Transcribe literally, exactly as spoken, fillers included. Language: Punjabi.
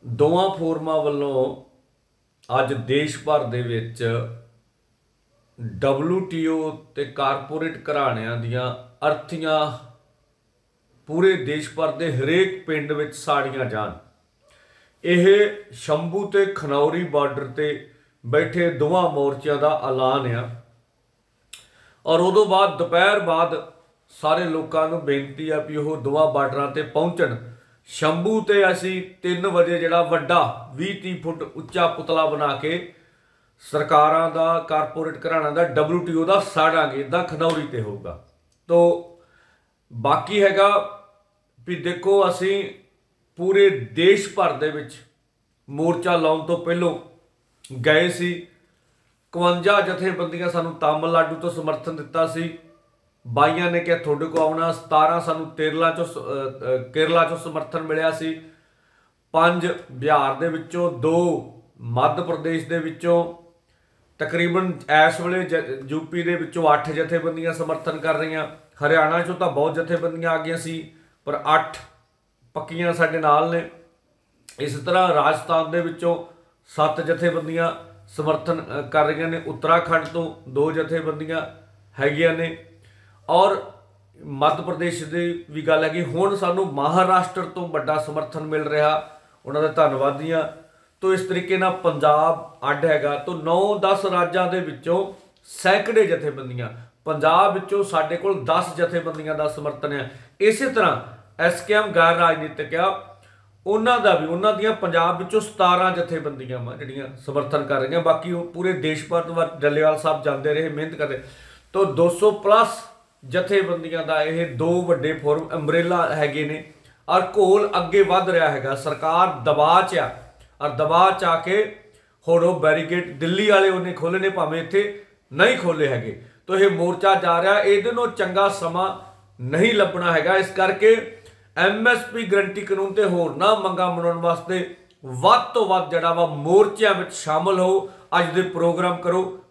ਦੋਵਾਂ ਫੋਰਮਾਂ ਵੱਲੋਂ ਅੱਜ ਦੇਸ਼ ਭਰ ਦੇ ਵਿੱਚ ਡਬਲਯੂ ਟੀ ਓ ਤੇ ਕਾਰਪੋਰੇਟ ਘਰਾਣਿਆਂ ਦੀਆਂ ਅਰਥੀਆਂ ਪੂਰੇ ਦੇਸ਼ ਭਰ ਦੇ ਹਰੇਕ ਪਿੰਡ ਵਿੱਚ ਸਾੜੀਆਂ ਜਾਣ। ਇਹ ਸ਼ੰਭੂ ਤੇ ਖਨੌਰੀ ਬਾਰਡਰ ਤੇ ਬੈਠੇ ਦੋਵਾਂ ਮੋਰਚਿਆਂ ਦਾ ਐਲਾਨ ਆ। ਔਰ ਉਦੋਂ ਬਾਅਦ ਦੁਪਹਿਰ ਬਾਅਦ ਸਾਰੇ ਲੋਕਾਂ ਨੂੰ ਬੇਨਤੀ ਆ ਵੀ ਉਹ ਦੋਵਾਂ ਬਾਰਡਰਾਂ ਤੇ ਪਹੁੰਚਣ। ਸ਼ੰਭੂ ਤੇ ਅਸੀਂ ਤਿੰਨ ਵਜੇ ਜਿਹੜਾ ਵੱਡਾ ਵੀਹ ਤੀਹ ਫੁੱਟ ਉੱਚਾ ਪੁਤਲਾ ਬਣਾ ਕੇ ਸਰਕਾਰਾਂ ਦਾ ਕਾਰਪੋਰੇਟ ਘਰਾਣਾ ਦਾ ਡਬਲਯੂ ਟੀ ਓ ਦਾ ਸਾੜਾਂਗੇ। ਇੱਦਾਂ ਖਨੌਰੀ ਤੇ ਹੋਊਗਾ। ਤੋ ਬਾਕੀ ਹੈਗਾ ਵੀ ਦੇਖੋ ਅਸੀਂ ਪੂਰੇ ਦੇਸ਼ ਭਰ ਦੇ ਵਿੱਚ ਮੋਰਚਾ ਲਾਉਣ ਤੋਂ ਪਹਿਲੋਂ ਗਏ ਸੀ। ਇਕਵੰਜਾ ਜਥੇਬੰਦੀਆਂ ਸਾਨੂੰ ਤਾਮਿਲਨਾਡੂ ਤੋਂ ਸਮਰਥਨ ਦਿੱਤਾ ਸੀ। ਬਾਈਆਂ ਨੇ ਕਿਹਾ ਤੁਹਾਡੇ ਕੋਲ ਆਉਣਾ। ਸਤਾਰਾਂ ਸਾਨੂੰ ਕੇਰਲਾ ਚੋਂ ਕੇਰਲਾ ਚੋਂ ਸਮਰਥਨ ਮਿਲਿਆ ਸੀ। ਪੰਜ ਬਿਹਾਰ ਦੇ ਵਿੱਚੋਂ, ਦੋ ਮੱਧ ਪ੍ਰਦੇਸ਼ ਦੇ ਵਿੱਚੋਂ, ਤਕਰੀਬਨ ਇਸ ਵੇਲੇ ਜ ਯੂਪੀ ਦੇ ਵਿੱਚੋਂ ਅੱਠ ਜਥੇਬੰਦੀਆਂ ਸਮਰਥਨ ਕਰ ਰਹੀਆਂ। ਹਰਿਆਣਾ ਚੋਂ ਤਾਂ ਬਹੁਤ ਜਥੇਬੰਦੀਆਂ ਆ ਗਈਆਂ ਸੀ ਪਰ ਅੱਠ ਪੱਕੀਆਂ ਸਾਡੇ ਨਾਲ ਨੇ। ਇਸ ਤਰ੍ਹਾਂ ਰਾਜਸਥਾਨ ਦੇ ਵਿੱਚੋਂ ਸੱਤ ਜਥੇਬੰਦੀਆਂ ਸਮਰਥਨ ਕਰ ਰਹੀਆਂ ਨੇ। ਉੱਤਰਾਖੰਡ ਤੋਂ ਦੋ ਜਥੇਬੰਦੀਆਂ ਹੈਗੀਆਂ ਨੇ। ਔਰ ਮੱਧ ਪ੍ਰਦੇਸ਼ ਦੀ ਵੀ ਗੱਲ ਹੈਗੀ। ਹੁਣ ਸਾਨੂੰ ਮਹਾਰਾਸ਼ਟਰ ਤੋਂ ਵੱਡਾ ਸਮਰਥਨ ਮਿਲ ਰਿਹਾ, ਉਹਨਾਂ ਦਾ ਧੰਨਵਾਦੀ ਹਾਂ। ਤੋ ਇਸ ਤਰੀਕੇ ਨਾਲ ਪੰਜਾਬ ਅੱਡ ਹੈਗਾ। ਤੋ ਨੌ ਦਸ ਰਾਜਾਂ ਦੇ ਵਿੱਚੋਂ ਸੈਂਕੜੇ ਜਥੇਬੰਦੀਆਂ, ਪੰਜਾਬ ਵਿੱਚੋਂ ਸਾਡੇ ਕੋਲ ਦਸ ਜਥੇਬੰਦੀਆਂ ਦਾ ਸਮਰਥਨ ਹੈ। ਇਸੇ ਤਰ੍ਹਾਂ ਐਸ ਕੇ ਐਮ ਗੈਰ ਰਾਜਨੀਤਿਕ ਆ, ਉਹਨਾਂ ਦਾ ਵੀ, ਉਹਨਾਂ ਦੀਆਂ ਪੰਜਾਬ ਵਿੱਚੋਂ ਸਤਾਰਾਂ ਜਥੇਬੰਦੀਆਂ ਵਾ ਜਿਹੜੀਆਂ ਸਮਰਥਨ ਕਰ ਰਹੀਆਂ। ਬਾਕੀ ਉਹ ਪੂਰੇ ਦੇਸ਼ ਭਰ ਤੋਂ ਡੱਲੇਵਾਲ ਸਾਹਿਬ ਜਾਂਦੇ ਰਹੇ, ਮਿਹਨਤ ਕਰਦੇ। ਤੋ ਦੋ ਸੌ ਪਲੱਸ ਜਥੇਬੰਦੀਆਂ ਦਾ ਇਹ ਦੋ ਵੱਡੇ ਫੋਰਮ ਅੰਬਰੇਲਾ ਹੈਗੇ ਨੇ। ਔਰ ਘੋਲ ਅੱਗੇ ਵੱਧ ਰਿਹਾ ਹੈਗਾ। ਸਰਕਾਰ ਦਬਾਅ 'ਚ ਆ ਔਰ ਦਬਾਅ 'ਚ ਆ ਕੇ ਹੁਣ ਉਹ ਬੈਰੀਕੇਡ ਦਿੱਲੀ ਵਾਲੇ ਉਹਨੇ ਖੋਲ੍ਹੇ ਨੇ, ਭਾਵੇਂ ਇੱਥੇ ਨਹੀਂ ਖੋਲ੍ਹੇ ਹੈਗੇ। ਤੋ ਇਹ ਮੋਰਚਾ ਜਾ ਰਿਹਾ, ਇਹਦੇ ਨਾਲੋਂ ਚੰਗਾ ਸਮਾਂ ਨਹੀਂ ਲੱਭਣਾ ਹੈਗਾ। ਇਸ ਕਰਕੇ ਐਮ ਐਸ ਪੀ ਗਰੰਟੀ ਕਾਨੂੰਨ ਤੇ ਹੋਰ ਨਾ ਮੰਗਾਂ ਮਨਾਉਣ ਵਾਸਤੇ ਵੱਧ ਤੋਂ ਵੱਧ ਜਿਹੜਾ ਵਾ ਮੋਰਚਿਆਂ ਵਿੱਚ ਸ਼ਾਮਲ ਹੋ। ਅੱਜ ਦੇ ਪ੍ਰੋਗਰਾਮ ਕਰੋ।